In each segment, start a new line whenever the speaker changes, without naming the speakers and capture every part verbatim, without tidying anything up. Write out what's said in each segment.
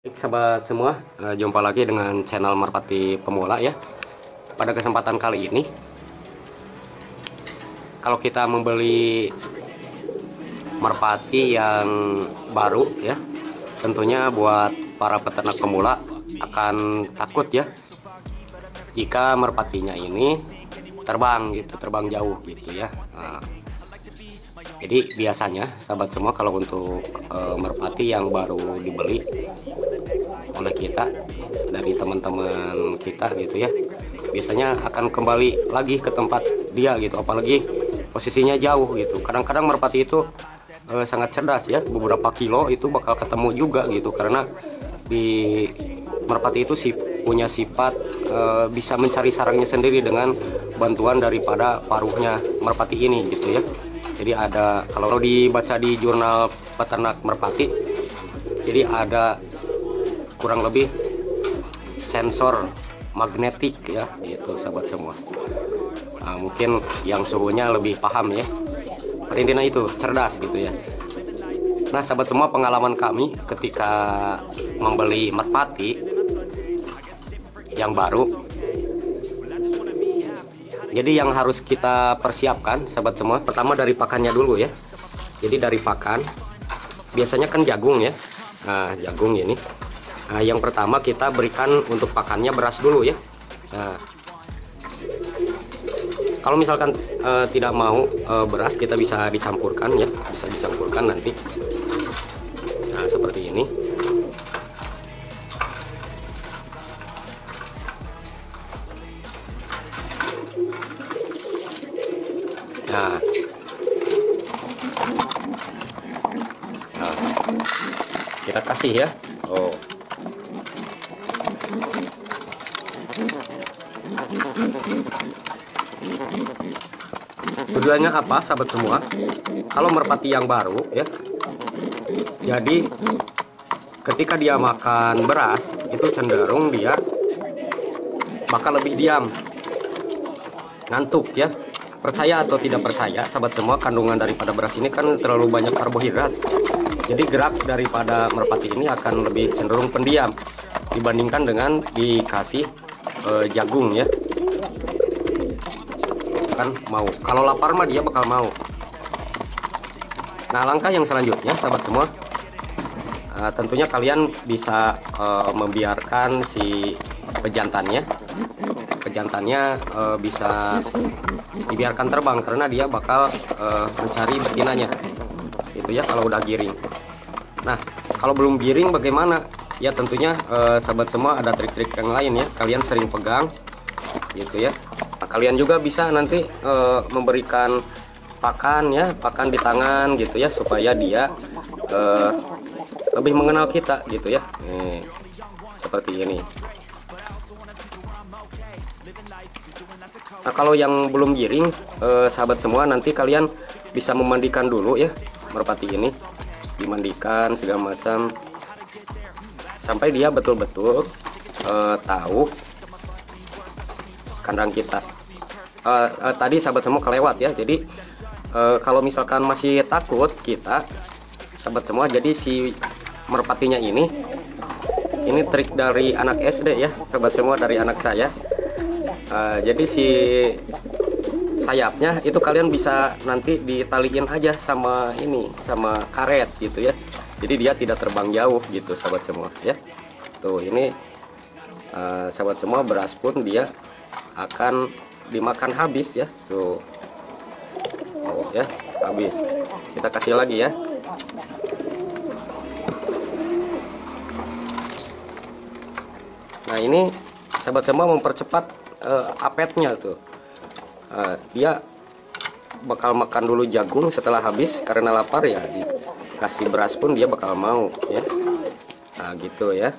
Baik sahabat semua, eh, jumpa lagi dengan channel Merpati Pemula ya. Pada kesempatan kali ini, kalau kita membeli merpati yang baru ya, tentunya buat para peternak pemula akan takut ya jika merpatinya ini terbang gitu, terbang jauh gitu ya. Nah, jadi biasanya sahabat semua kalau untuk e, merpati yang baru dibeli oleh kita dari teman-teman kita gitu ya, biasanya akan kembali lagi ke tempat dia gitu, apalagi posisinya jauh gitu. Kadang-kadang merpati itu e, sangat cerdas ya, beberapa kilo itu bakal ketemu juga gitu, karena di merpati itu sih punya sifat e, bisa mencari sarangnya sendiri dengan bantuan daripada paruhnya merpati ini gitu ya. Jadi ada, kalau dibaca di jurnal peternak merpati, jadi ada kurang lebih sensor magnetik ya gitu sahabat semua. Nah, mungkin yang suhunya lebih paham ya, intinya itu cerdas gitu ya. Nah sahabat semua, pengalaman kami ketika membeli merpati yang baru, jadi yang harus kita persiapkan sahabat semua, pertama dari pakannya dulu ya. Jadi dari pakan, biasanya kan jagung ya. Nah jagung ini, nah, yang pertama kita berikan untuk pakannya beras dulu ya. Nah, kalau misalkan e, tidak mau e, beras, kita bisa dicampurkan ya, bisa dicampurkan nanti. Nah seperti ini. Nah, nah, kita kasih ya. Oh, tujuannya apa sahabat semua? Kalau merpati yang baru ya, jadi ketika dia makan beras itu cenderung dia bakal lebih diam, ngantuk ya. Percaya atau tidak percaya sahabat semua, kandungan daripada beras ini kan terlalu banyak karbohidrat. Jadi gerak daripada merpati ini akan lebih cenderung pendiam dibandingkan dengan dikasih e, jagung ya. Kan mau, kalau lapar mah dia bakal mau. Nah langkah yang selanjutnya sahabat semua, e, tentunya kalian bisa e, membiarkan si pejantannya pejantannya e, bisa dibiarkan terbang, karena dia bakal e, mencari betinanya itu ya kalau udah giring. Nah kalau belum giring bagaimana ya, tentunya e, sahabat semua ada trik-trik yang lain ya. Kalian sering pegang gitu ya. Nah, kalian juga bisa nanti e, memberikan pakan ya, pakan di tangan gitu ya, supaya dia e, lebih mengenal kita gitu ya. Nih, seperti ini. Nah kalau yang belum giring eh, sahabat semua, nanti kalian bisa memandikan dulu ya merpati ini, dimandikan segala macam sampai dia betul-betul eh, tahu kandang kita. eh, eh, tadi sahabat semua kelewat ya, jadi eh, kalau misalkan masih takut kita sahabat semua, jadi si merpatinya ini ini trik dari anak S D ya sahabat semua, dari anak saya. Uh, jadi si sayapnya itu kalian bisa nanti ditaliin aja sama ini, sama karet gitu ya. Jadi dia tidak terbang jauh gitu sahabat semua ya. Tuh ini uh, sahabat semua, beras pun dia akan dimakan habis ya. Tuh, oh ya habis. Kita kasih lagi ya. Nah ini sahabat semua mempercepat Uh, apetnya tuh, uh, dia bakal makan dulu jagung, setelah habis karena lapar ya dikasih beras pun dia bakal mau ya. Nah gitu ya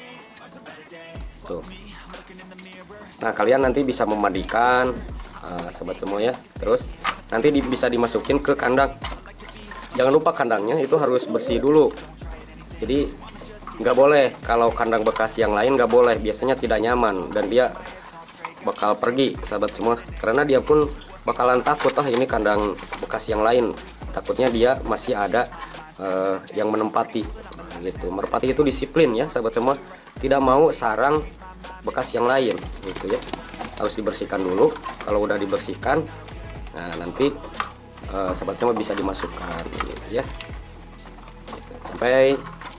tuh. Nah kalian nanti bisa memandikan uh, sobat semua ya, terus nanti di, bisa dimasukin ke kandang. Jangan lupa kandangnya itu harus bersih dulu, jadi nggak boleh, kalau kandang bekas yang lain nggak boleh, biasanya tidak nyaman dan dia bakal pergi sahabat semua, karena dia pun bakalan takut, ah ini kandang bekas yang lain, takutnya dia masih ada uh, yang menempati gitu. Merpati itu disiplin ya sahabat semua, tidak mau sarang bekas yang lain gitu ya. Harus dibersihkan dulu. Kalau udah dibersihkan, nah nanti uh, sahabat semua bisa dimasukkan gitu ya, gitu. Sampai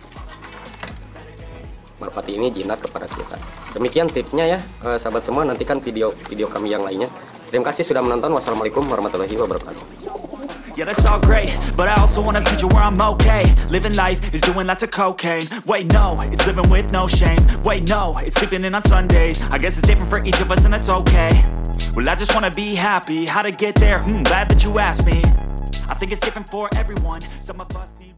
merpati ini jinak kepada kita. Demikian tipsnya ya uh, sahabat semua. Nantikan video video kami yang lainnya. Terima kasih sudah menonton. Wassalamualaikum warahmatullahi wabarakatuh.
Yeah, that's all great, but I also want a future where I'm okay. Living life is doing lots of cocaine. Wait, no, it's living with no shame. Wait, no, it's sleeping in on Sundays. I guess it's different for each of us and that's okay. Well, I just wanna be happy. How to get there? Hmm, glad that you asked me. I think it's different for everyone. Some of us need